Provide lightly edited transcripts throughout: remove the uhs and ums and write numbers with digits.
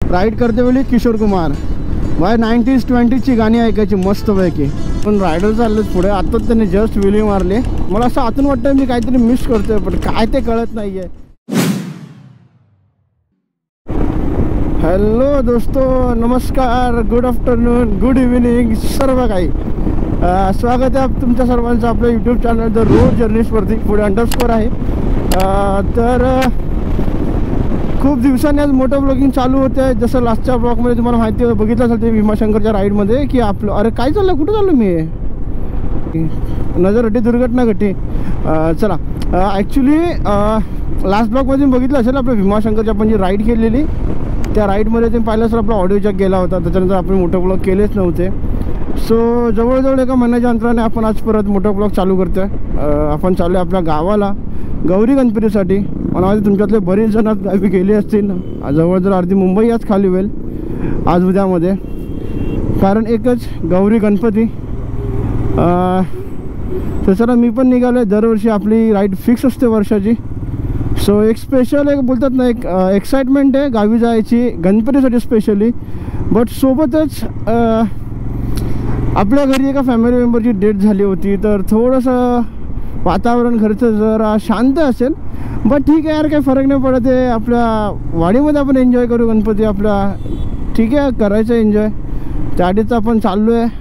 Ride करते वेळी किशोर कुमार भाई 90s 20ची गाणी ऐकायची मस्तपैकी. पण रायडर चाललेत पुढे. आताच त्यांनी जस्ट व्हिली मारली. मला असं आतून वाटतं मी काहीतरी मिस करतोय पण काय ते कळत नाहीये. हॅलो दोस्तो, नमस्कार, गुड आफ्टरनून, गुड इव्हिनिंग सर्व काही. स्वागत आहे तुमच्या सर्वांचं आपल्या यूट्यूब चॅनल द रोड जर्नीजवरती. पुढे अंडरस्कोर आहे. तर खूप दिवसांनी आज मोठं ब्लॉगिंग चालू होतं आहे. जसं लास्टच्या ब्लॉगमध्ये तुम्हाला माहिती बघितलं असेल ते भीमाशंकरच्या राईडमध्ये की आपलं अरे काय चाललं, कुठं चाललो मी, नजर घटी दुर्घटना घटी. चला ॲक्च्युली लास्ट ब्लॉगमध्ये बघितलं असेल आपलं भीमाशंकरची आपण जी राईड केलेली, त्या राईडमध्ये तुम्ही पाहिलं असेल आपला ऑडिओ जॅक गेला होता. त्याच्यानंतर आपण मोठं ब्लॉग केलेच नव्हते. सो जवळजवळ एका महिन्याच्या अंतराने आपण आज परत मोठं ब्लॉग चालू करतो आहे. आपण चालू आहे आपल्या गावाला गौरी गणपतीसाठी. मला माहिती तुमच्यातले बरेच जण गावी गेले असतील. जवळजवळ अर्धी मुंबई आज खाली होईल आज उद्यामध्ये, कारण एकच गौरी गणपती. तसं मी पण निघालो आहे. दरवर्षी आपली राईड फिक्स असते वर्षाची. सो एक स्पेशल एक बोलतात ना, एक एक्साइटमेंट आहे गावी जायची गणपतीसाठी स्पेशली. बट सोबतच आपल्या घरी एका फॅमिली मेंबरची डेथ झाली होती. तर थोडंसं वातावरण घरचं जरा शांत असेल. बट ठीक आहे यार, काही फरक नाही पडत आहे. आपल्या वाडीमध्ये आपण एन्जॉय करू गणपती आपला. ठीक आहे, करायचं एन्जॉय. त्याआधीच आपण चाललो आहे.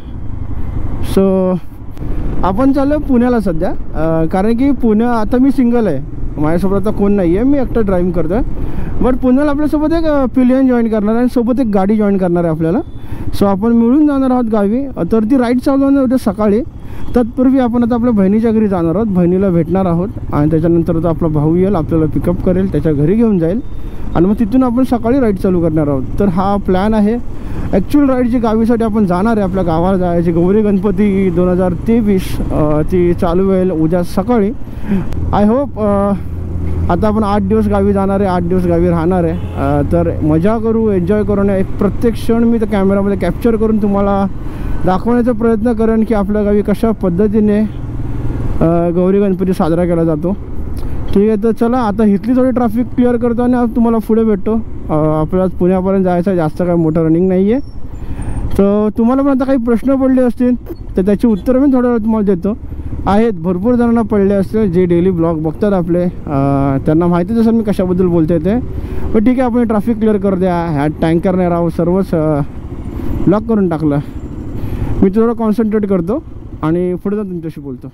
सो आपण चाललो आहे पुण्याला सध्या. कारण की पुण्या आता मी सिंगल आहे, माझ्यासोबत आता कोण नाही आहे, मी एकटं ड्राईव्ह करतो आहे. बट पुण्याला आपल्यासोबत एक पिलियन जॉईन करणार आहे आणि सोबत एक गाडी जॉईन करणार आहे आपल्याला. सो आपण मिळून जाणार आहोत गावी. तर ती राईड चालू होणार उद्या सकाळी. तत्पूर्वी आपण आता आपल्या बहिणीच्या घरी जाणार आहोत, बहिणीला भेटणार आहोत. आणि त्याच्यानंतर तो आपला भाऊ येईल, आपल्याला पिकअप करेल, त्याच्या घरी घेऊन जाईल आणि मग तिथून आपण सकाळी राईड चालू करणार आहोत. तर हा प्लॅन आहे. ॲक्च्युअल राईडची गावीसाठी आपण जाणार आहे, आपल्या गावाला जायची. गौरी गणपती 2023 ती चालू होईल उद्या सकाळी. आय होप आता आपण 8 दिवस गावी जाणार आहे, 8 दिवस गावी राहणार आहे. तर मजा करू, एन्जॉय करून एक प्रत्येक क्षण मी त्या कॅमेरामध्ये कॅप्चर करून तुम्हाला दाखवण्याचा प्रयत्न करेन की आपल्या गावी कशा पद्धतीने गौरी गणपती साजरा केला जातो. ठीक आहे, तर चला आता इथली थोडी ट्रॅफिक क्लिअर करतो आणि तुम्हाला पुढे भेटतो. आपल्याला पुण्यापर्यंत जायचं आहे, जास्त काही मोठं रनिंग नाही आहे. तर तुम्हाला पण आता काही प्रश्न पडले असतील तर त्याची उत्तरं मी थोड्या वेळ तुम्हाला देतो. आहेत भरपूर जणांना पडले असतील जे डेली ब्लॉग बघतात आपले, त्यांना माहितीच असेल मी कशाबद्दल बोलते ते. पण ठीक आहे, आपण ट्रॅफिक क्लिअर कर द्या. ह्या टँकरने राहू सर्वच ब्लॉक करून टाकलं. मी थोडं कॉन्सन्ट्रेट करतो आणि पुढे जाऊन तुमच्याशी बोलतो.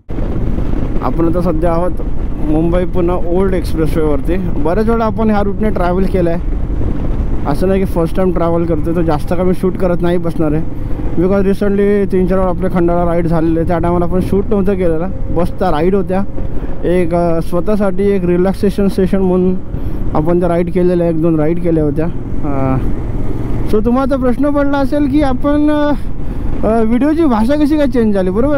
आपण आता सध्या आहोत मुंबई पुणे ओल्ड एक्सप्रेसवेवरती. बऱ्याच वेळा आपण ह्या रूटने ट्रॅव्हल केलं आहे. असं नाही की फर्स्ट टाईम ट्रॅव्हल करतो. तर जास्त काय मी शूट करत नाही बसणार आहे. बिकॉज रिसेंटली 3-4 वेळा आपल्या खंडाळा राईड झालेले. त्या टायमाला आपण शूट नव्हतं केलेलं, बस त्या राईड होत्या. एक स्वतःसाठी एक रिलॅक्सेशन सेशन म्हणून आपण त्या राईड केलेल्या, 1-2 राईड केल्या होत्या. सो तुम्हाला तर प्रश्न पडला असेल की आपण व्हिडिओची भाषा कशी काय चेंज झाली. बरोबर,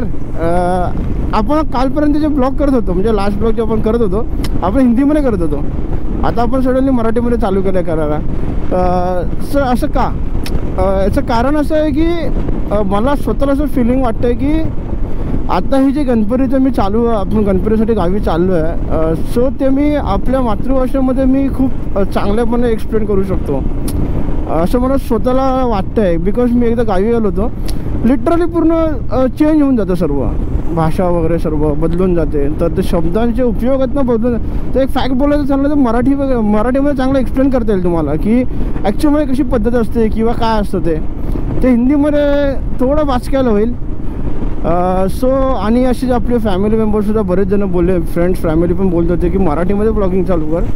आपण कालपर्यंत जे ब्लॉग करत होतो, म्हणजे लास्ट ब्लॉग जे आपण करत होतो आपण हिंदीमध्ये करत होतो. आता आपण सडनली मराठीमध्ये चालू केलं करायला. सर असं का? याचं कारण असं आहे की मला स्वतःला असं फिलिंग वाटतं आहे की आता ही जे गणपतीचं मी आपण गणपतीसाठी गावी चाललो आहे. सो ते मी आपल्या मातृभाषेमध्ये मी खूप चांगल्यापणे एक्सप्लेन करू शकतो असं मला स्वतःला वाटतं आहे. बिकॉज मी एकदा गावी गेलो होतो, लिटरली पूर्ण चेंज होऊन जातं, सर्व भाषा वगैरे सर्व बदलून जाते. तर ते शब्दांचे उपयोग आहेत ना बदलून. तर एक फॅक्ट बोलायचं चाललं तर मराठीमध्ये चांगलं एक्सप्लेन करता येईल तुम्हाला की ॲक्च्युअलमध्ये कशी पद्धत असते किंवा काय असतं ते हिंदीमध्ये थोडं वाचकायला होईल. सो आणि असे आपले फॅमिली मेंबर्ससुद्धा बरेच जण बोलले, फ्रेंड्स फॅमिली पण बोलत होते की मराठीमध्ये ब्लॉगिंग चालू कर,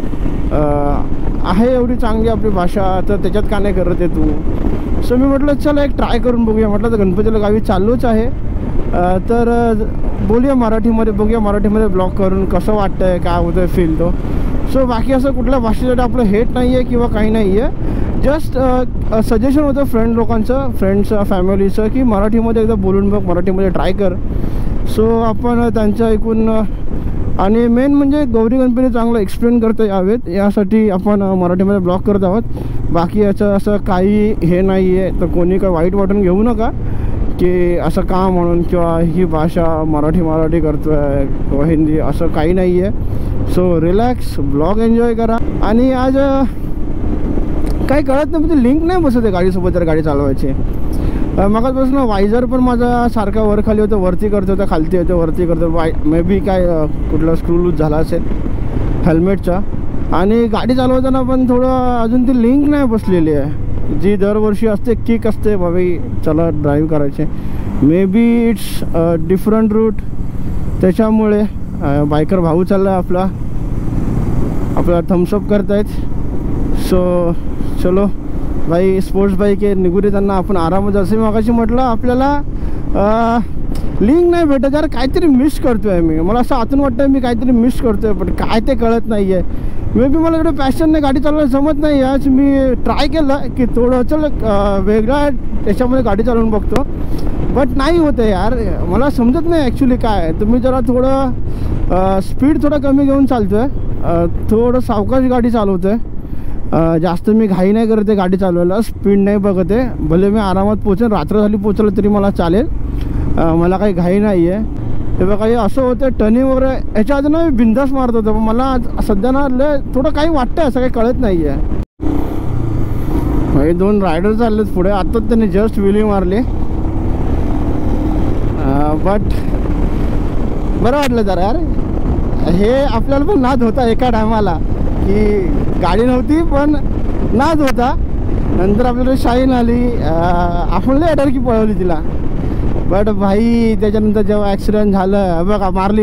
आहे एवढी चांगली आपली भाषा, तर त्याच्यात का नाही करत आहे तू. सो मी म्हटलं चला एक ट्राय करून बघूया. म्हटलं तर गणपतीला गावी चाललोच आहे, तर बोलूया मराठीमध्ये, बघूया मराठीमध्ये ब्लॉग करून कसं वाटतं आहे, काय होतं आहे फील तो. सो बाकी असं कुठल्या भाषेसाठी आपलं हेट नाही आहे किंवा काही नाही आहे. जस्ट सजेशन होतं फ्रेंड्स फॅमिलीचं की मराठीमध्ये एकदा बोलून बघ, मराठीमध्ये ट्राय कर. सो आपण त्यांचं ऐकून आणि मेन म्हणजे गौरी गणपती चांगलं एक्सप्लेन करता यावेत यासाठी आपण मराठीमध्ये ब्लॉग करत आहोत. बाकी याचं असं काही हे नाही आहे, तर कोणी काही वाईट वाटून घेऊ नका की असं का म्हणून किंवा ही भाषा मराठी करतो आहे किंवा हिंदी, असं काही नाही आहे. सो रिलॅक्स, ब्लॉग एन्जॉय करा. आणि आज काही कळत नाही, म्हणजे लिंक नाही बसत आहे गाडीसोबत जर गाडी चालवायची. मगापासून वायझर पण माझा सारखा वर खाली होतं, वरती करतो होतं, खालती होतं, वरती करतो. मे बी काय कुठला स्क्रू लूज झाला असेल हेल्मेटचा. आणि गाडी चालवताना पण थोडं अजून ती लिंक नाही बसलेली आहे, जी दरवर्षी असते, किक असते बाबी चला ड्राईव्ह करायचे. Maybe it's different route, त्याच्यामुळे बायकर भाऊ चालला आपला थम्सअप करतायत. सो चलो भाई, स्पोर्ट्स बाईक आहे, निघू दे त्यांना, आपण आरामात. जसं मी मगाशी म्हटलं आपल्याला लिंक नाही भेटत यार, काहीतरी मिस करतोय मी. मला असं आतून वाटतं मी काहीतरी मिस करतोय, पण काय ते कळत नाही आहे. मे बी मला एवढं पॅशनने गाडी चालवायला जमत नाही. आज मी ट्राय केलं की थोडं चल वेगळा त्याच्यामध्ये गाडी चालवून बघतो, बट नाही होतं यार, मला समजत नाही ॲक्च्युली काय. तुम्ही जरा थोडं स्पीड थोडं कमी घेऊन चालतो आहे, थोडं सावकाश गाडी चालवतो आहे. जास्त मी घाई नाही करते गाडी चालवायला, स्पीड नाही बघते. भले मी आरामात पोचेन, रात्र झाली पोचलं तरी मला चालेल, मला काही घाई नाही आहे. ते बघा हे असं होतं टर्निंग वगैरे, ह्याच्या आधी ना मी बिंदास मारत होतो, पण मला सध्या ना थोडं काही वाटतं, असं काही कळत नाही आहे. हे 2 रायडर चाललेत पुढे, आत्ताच त्यांनी जस्ट व्हिली मारली, बट बरं वाटलं जरा यार. हे आपल्याला पण नाद होता एका टायमाला की गाडी नव्हती पण नाद होता. नंतर आपल्याला शाईन आली, आपण लय अडर की पळवली तिला. बट भाई त्याच्यानंतर जेव्हा ॲक्सिडेंट झालं बघा, मारली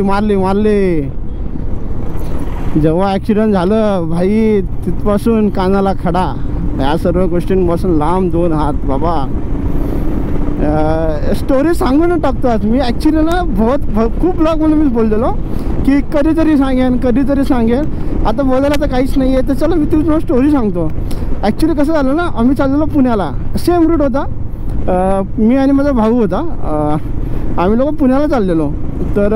जेव्हा ॲक्सिडेंट झालं भाई, तिथपासून कानाला खडा, या सर्व गोष्टींपासून लांब 2 हात बाबा. स्टोरी सांगून टाकतो आज मी. ॲक्च्युली ना खूप ब्लॉगमध्ये मी बोललेलो की कधीतरी सांगेन. आता बोलायला तर काहीच नाही आहे, तर चला मी तुझी स्टोरी सांगतो. ॲक्च्युली कसं झालं ना, आम्ही चाललेलो पुण्याला, सेम रूट होता, मी आणि माझा भाऊ होता. आम्ही लोक पुण्याला चाललेलो. तर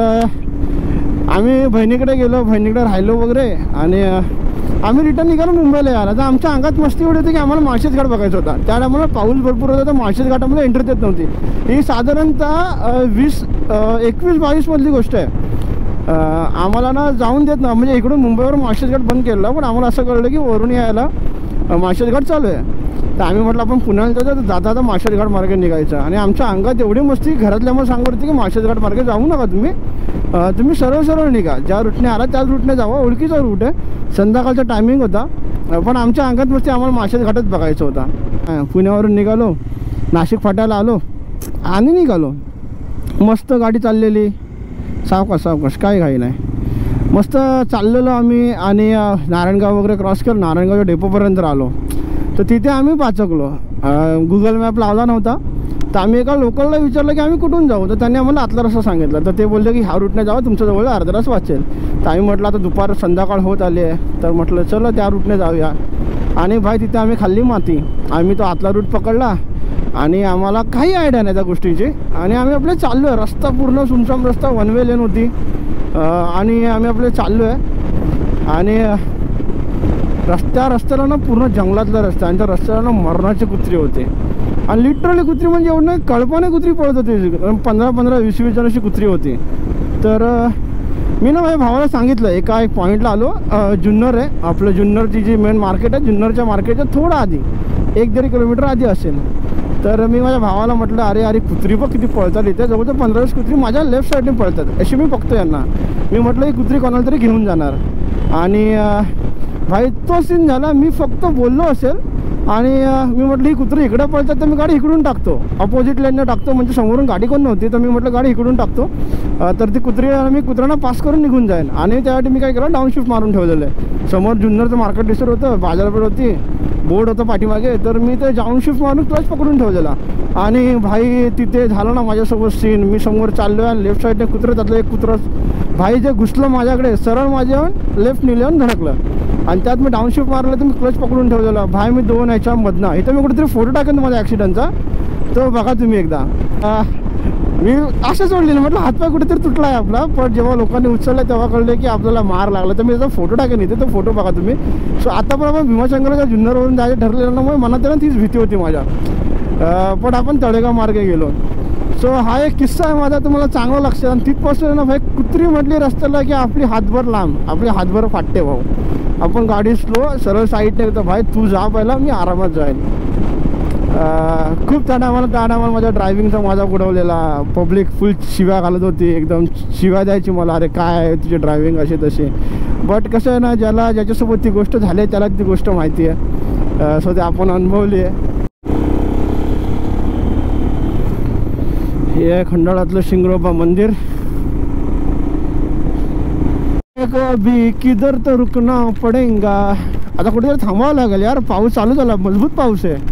आम्ही बहिणीकडे गेलो, बहिणीकडे राहिलो वगैरे, आणि आम्ही रिटर्न निघालो मुंबईला यायला. तर आमच्या अंगात मस्ती एवढी होती की आम्हाला माळशेज घाट बघायचा होता. त्या टायमाला पाऊस भरपूर होता, तर माळशेज घाटामध्ये एंट्री देत नव्हती. ही साधारणतः 21-22 मधली गोष्ट आहे. आम्हाला ना जाऊन देत ना, म्हणजे इकडून मुंबईवर माळशेज घाट बंद केलेला, पण आम्हाला असं कळलं की वरून यायला माळशेज घाट चालू आहे. तर आम्ही म्हटलं आपण पुण्याला जातो, तर जाता माळशेज घाट मार्गे निघायचं. आणि आमच्या अंगात एवढी मस्ती, घरातल्या मग सांगत होती की माळशेज घाट मार्गे जाऊ नका तुम्ही सरळ निघा, ज्या रूटने आला त्याच रूटने जावा, ओळखीचा रूट आहे. संध्याकाळचा टायमिंग होता, पण आमच्या अंगात मस्ती, आम्हाला माळशेज घाटच बघायचं होता. पुण्यावरून निघालो, नाशिक फाट्याला आलो आणि निघालो. मस्त गाडी चाललेली, सावकाश काही घाई नाही, मस्त चाललेलो आम्ही. आणि नारायणगाव वगैरे क्रॉस केलं, नारायणगावच्या डेपोपर्यंत आलो. तर तिथे आम्ही पाचकलो. गुगल मॅप लावला नव्हता, तर आम्ही एका लोकलला विचारलं की आम्ही कुठून जाऊ. तर त्यांनी आम्हाला आतला रस्ता सांगितला. तर ते बोलले की ह्या रूटने जावं, तुमच्याजवळ अर्धा तास वाचेल. तर आम्ही म्हटलं आता संध्याकाळ होत आली आहे, तर म्हटलं चला त्या रूटने जाऊया. आणि भाई तिथे आम्ही खाल्ली माती. आम्ही तो आतला रूट पकडला आणि आम्हाला काही आयडिया नाही त्या गोष्टीची. आणि आम्ही आपले चाललो आहे, रस्ता पूर्ण सुमसाम रस्ता, 1 वे लेन होती. आणि आम्ही आपले चाललो आहे. आणि रस्त्याला ना पूर्ण जंगलातला रस्ता, आणि त्या रस्त्याला ना मरणाचे कुत्री होते. आणि लिटरली कुत्री म्हणजे एवढं नाही, कळपाने कुत्री पळत होती, 15-20 जणांची कुत्री होती. तर मी ना माझ्या भावाला सांगितलं, एक पॉईंटला आलो, जुन्नर आहे आपलं, जुन्नरची जी मेन मार्केट आहे, जुन्नरच्या मार्केटच्या थोडं आधी 1-1.5 किलोमीटर आधी असेल. तर मी माझ्या भावाला म्हटलं, अरे कुत्री बघ किती पळतात इथे, जवळजवळ 15-20 कुत्री माझ्या लेफ्ट साईडने पळतात, अशी मी बघतो यांना. मी म्हटलं ही कुत्री कोणाला तरी घेऊन जाणार. आणि भाई तो सीन झाला. मी फक्त बोललो असेल आणि मी म्हटलं ही कुत्री इकडं पळतात, तर मी गाडी इकडून टाकतो, अपोजिट लेनने टाकतो, म्हणजे समोरून गाडी कोण नव्हती. तर मी म्हटलं गाडी इकडून टाकतो, तर ती मी कुत्र्यांना पास करून निघून जाईन. आणि त्यासाठी मी काय केलं, डाऊनशिफ्ट मारून ठेवलेलं आहे. समोर जुन्नरचं मार्केट दिसत होतं, बाजारपेठ होती, बोर्ड होतं पाठीमागे, तर मी ते डाऊनशिफ्ट मारून क्लच पकडून ठेवलेला. आणि भाई तिथे झालं ना माझ्यासोबत सीन. मी समोर चाललो आहे, लेफ्ट साईडने कुत्रं, त्यातलं एक कुत्रं भाई जे घुसलं माझ्याकडे, सरळ माझ्या येऊन लेफ्ट येऊन धडकलं. आणि त्यात मी डाऊनशिफ्ट मारलं, तर मी क्लच पकडून ठेवलेला. भाई मी 2 ह्याच्यामधनं, इथं मी कुठेतरी फोटो टाकेन माझ्या ॲक्सिडेंटचा, तो बघा तुम्ही एकदा. मी असं सोडलेलं, म्हटलं हातपाय कुठेतरी तुटला आहे आपला. पण जेव्हा लोकांनी उचललं तेव्हा कळलं की आपल्याला मार लागला. तर मी त्याचा फोटो टाकेन इथे, तो फोटो बघा तुम्ही. सो आता पण आपण भीमाशंकरच्या जुन्नरवरून जायचं ठरलेलं ना, मनात ना तीच भीती होती माझ्या. पण आपण तळेगाव मार्गे गेलो. सो हा एक किस्सा आहे माझा, तुम्हाला चांगलं लक्षात. आणि तिथपासून ना भाई कुत्री म्हटली रस्त्याला की आपली हातभर लांब, आपली हातभर फाटते भाऊ. आपण गाडी स्लो सरळ साईडने येतो. भाई तू जा पहिला, मी आरामात जाईल. खूप त्या टायमाला माझ्या ड्रायव्हिंगचा मजाक उडवलेला. पब्लिक फुल शिव्या घालत होती, एकदम शिव्या द्यायची मला, अरे काय आहे तुझी ड्रायव्हिंग असे तसे. बट कसं आहे ना, ज्याच्यासोबत ती गोष्ट झाली त्याला ती गोष्ट माहिती आहे. सो ते आपण अनुभवली आहे. हे आहे खंडाळ्यातलं शिंगरोबा मंदिर. कभी किधर तर रुकना पडेगा. आता कुठेतरी थांबावं लागेल यार, पाऊस चालू झाला, मजबूत पाऊस आहे.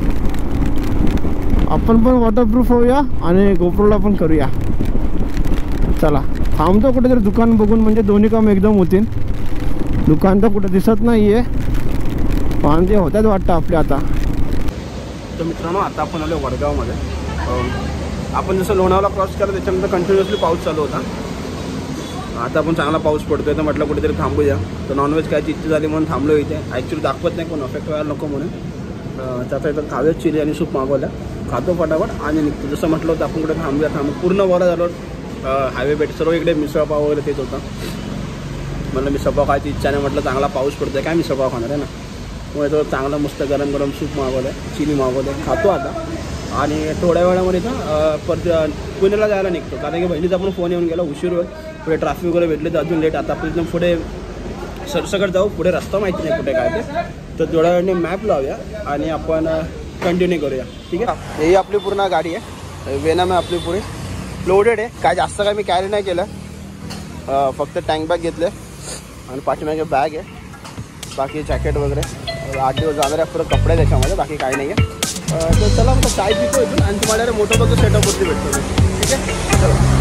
आपण पण वॉटरप्रूफ होऊया आणि गोप्रोला पण करूया. चला थांबतो कुठेतरी दुकान बघून, म्हणजे दोन्ही काम एकदम होतील. दुकान तर कुठं दिसत नाही आहे, पण ते होत्याच वाटतं आपले आता. तर मित्रांनो, आता आपण आलो वडगावमध्ये. आपण जसं लोणावळा क्रॉस केला त्याच्यानंतर कंटिन्युअसली पाऊस चालू होता. आता आपण चांगला पाऊस पडतोय तर म्हटलं कुठेतरी थांबूया. तर नॉनव्हेज खायची इच्छा झाली म्हणून थांबलो इथे. ॲक्च्युली दाखवत नाही कोण अफेक्ट व्हायला नको म्हणून. त्याचा इथं काव्य चिली आणि सूप मागवलं, खातो फटाफट आणि निघतो. जसं म्हटलं होतं आपण कुठे थांबूया. पूर्ण बरं झालं. हायवे भेट सर्व इकडे मिसळपाव वगैरे तेच होतं. म्हणलं मिसळपाव खायची इच्छा नाही, म्हटलं चांगला पाऊस पडतो आहे, काय मिसळपाव खाणार आहे ना. मग तो चांगलं मस्त गरम गरम सूप मागवलं आहे, चिली मागवलं आहे, खातो आता. आणि थोड्या वेळामध्ये इथं परत पुण्याला जायला निघतो, कारण की बहिणीचा पण फोन येऊन गेला, उशीर होईल, पुढे ट्रॅफिक वगैरे भेटले तर अजून लेट. आता आपण इथून पुढे सरसकट जाऊ, पुढे रस्ता माहिती नाही कुठे काय ते. तर थोड्या वेळाने मॅप लावूया आणि आपण कंटिन्यू करूया. ठीक आहे. ही आपली पूर्ण गाडी आहे, वेनम आहे आपली पुढे, लोडेड आहे. काय जास्त काय मी कॅरी नाही केलं, फक्त टँक बॅग घेतले आणि पाठीमागे बॅग आहे. बाकी जॅकेट वगैरे 8 दिवस जाणार आहे, परत कपडे त्याच्यामध्ये, बाकी काही नाही आहे. तर चला मग चाय पितो इथून आणि तुम्हाला मोठं बघतो सेटअपवरती भेटतो. ठीक आहे, चला.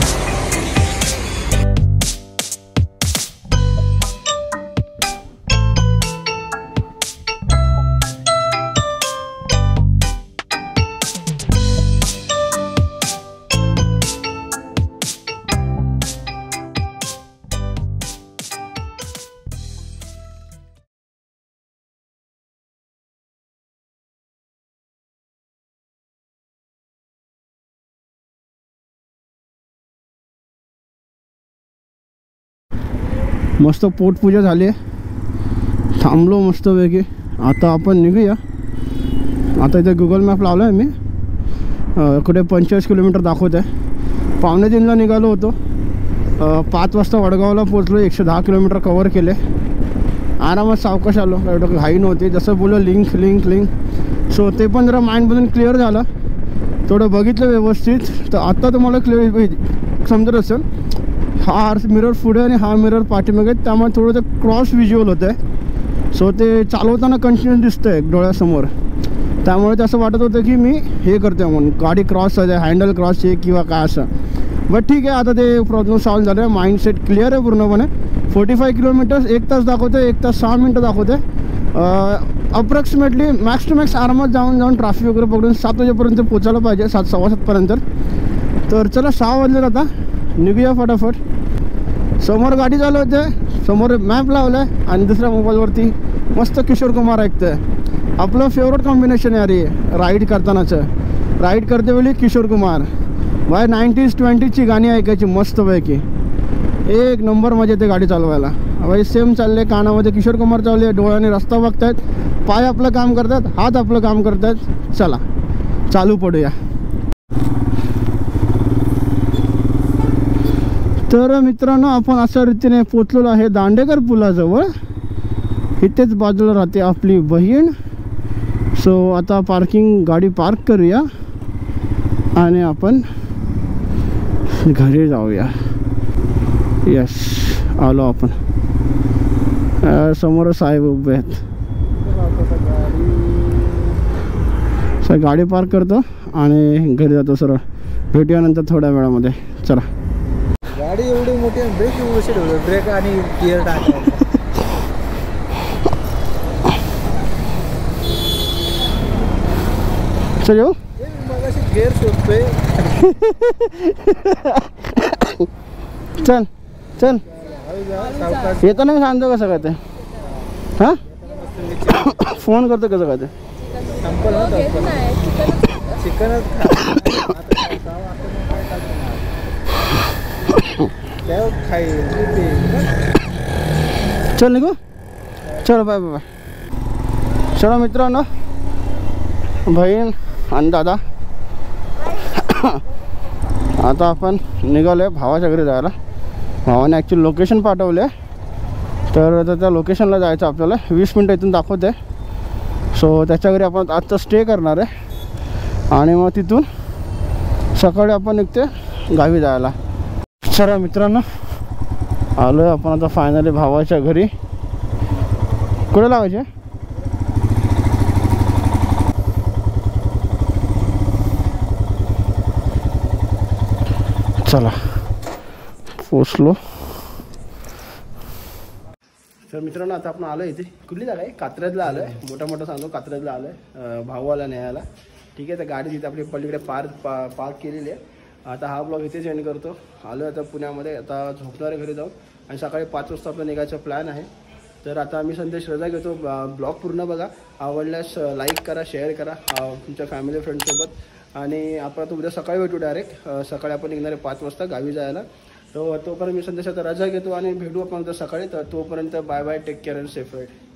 मस्त पोटपूजा झाली आहे, थांबलो मस्तपैकी. आता आपण निघूया. आता इथे गुगल मॅप लावला आहे मी, कुठे 45 किलोमीटर दाखवत आहे. 2:45ला निघालो होतो, 5 वाजता वडगावला पोचलो. 110 किलोमीटर कवर केले, आरामात सावकाश आलो, एवढं घाई नव्हती. जसं बोललो लिंक. सो ते पण जरा माइंडमधून क्लिअर झालं, थोडं बघितलं व्यवस्थित. तर आत्ता तुम्हाला क्लिअर समजत असेल, हा मिरर पुढे आणि हा मिरर पाठीमागे, त्यामुळे थोडं ते क्रॉस व्हिज्युअल होतं आहे. सो ते चालवताना कंटिन्यू दिसतं आहे डोळ्यासमोर, त्यामुळे ते असं वाटत होतं की मी हे करतो म्हणून, गाडी क्रॉस आहे, हँडल क्रॉस आहे किंवा काय असं. बट ठीक आहे, आता ते प्रॉब्लेम सॉल्व झालं आहे, माइंडसेट क्लिअर आहे पूर्णपणे. 45 किलोमीटर्स 1 तास दाखवते, 1 तास 6 मिनटं दाखवते. अप्रॉक्सिमेटली मॅक्स टू मॅक्स आरामात जाऊन ट्रॅफिक वगैरे पकडून 7 वाजेपर्यंत पोचायला पाहिजे, 7 सव्वा 7पर्यंत. तर चला 6 वाजले, आता निघूया फटाफट. समोर गाडी चालवते, समोर मॅप लावला आहे आणि दुसऱ्या मोबाईलवरती मस्त किशोर कुमार ऐकतं आहे. आपलं फेवरेट कॉम्बिनेशन आहे अरे राईड करतानाचं. राईड करतेवेळी किशोर कुमार, बाय 90s 20ची गाणी ऐकायची मस्तपैकी, एक नंबर मजा येते गाडी चालवायला. बाई सेम चालले, कानामध्ये किशोर कुमार चालले, डोळ्याने रस्ता बघतायत, पाय आपलं काम करतात, हात आपलं काम करतात. चला चालू पडूया. तर मित्रांनो, आपण अशा रीतीने पोचलेलो आहे दांडेकर पुलाजवळ. इथेच बाजूला राहते आपली बहीण. सो आता गाडी पार्क करूया आणि आपण घरी जाऊया. यस, आलो आपण. समोर साहेब उभे आहेत. सर गाडी पार्क करतो आणि घरी जातो सरळ. भेटूया नंतर थोड्या वेळामध्ये. चला. गाडी एवढी मोठी, ब्रेक एवढी ठेवलं, ब्रेक आणि गिअर टाकायचं. चल येऊ, मग अशी गिअर शोधतोय. चल चल, येताना मी सांगतो कसं काय ते. हां, फोन करतो कसं काय ते. चिकनच चल निघू. चलो बाय बाय. चला मित्रांनो, बहीण आणि दादा आता आपण निघालो आहे भावाच्या घरी जायला. भावाने ॲक्च्युली लोकेशन पाठवले, तर आता त्या लोकेशनला जायचं आपल्याला. 20 मिनटं इथून दाखवते. सो त्याच्या घरी आपण आजचा स्टे करणार आहे आणि मग तिथून सकाळी आपण निघते गावी जायला. चला मित्रांनो, आलो आहे आपण आता फायनली भावाच्या घरी. कुठे लावायचे? चला पोचलो. तर मित्रांनो, आता आपण आलो इथे. कुठली जागा आहे? कात्रजला आलो आहे. मोठा सांगतो, कात्रजला आलो आहे भाऊवाला न्यायला. ठीक आहे, तर गाडी तिथे आपली पलीकडे पार्क केलेली आहे. आता हा ब्लॉग इथेच एंड करतो. आलो आता पुण्यामध्ये. आता झोपणारे घरी जाऊन आणि सकाळी 5 वाजता आपलं निघायचा प्लॅन आहे. तर आता आम्ही संदेश रजा घेतो. ब्लॉग पूर्ण बघा, आवडल्यास लाईक करा, शेअर करा तुमच्या फॅमिली फ्रेंडसोबत. आणि आपण आता उद्या सकाळी भेटू डायरेक्ट. सकाळी आपण निघणार आहे 5 वाजता गावी जायला. तोपर्यंत मी संदेश आता रजा घेतो आणि भेटू आपण सकाळी. तर तोपर्यंत bye bye, take care and safe ride.